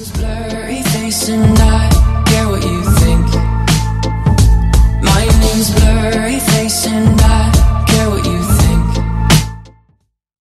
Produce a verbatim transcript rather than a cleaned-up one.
name's Blurry Face and I care what you think. My name's Blurry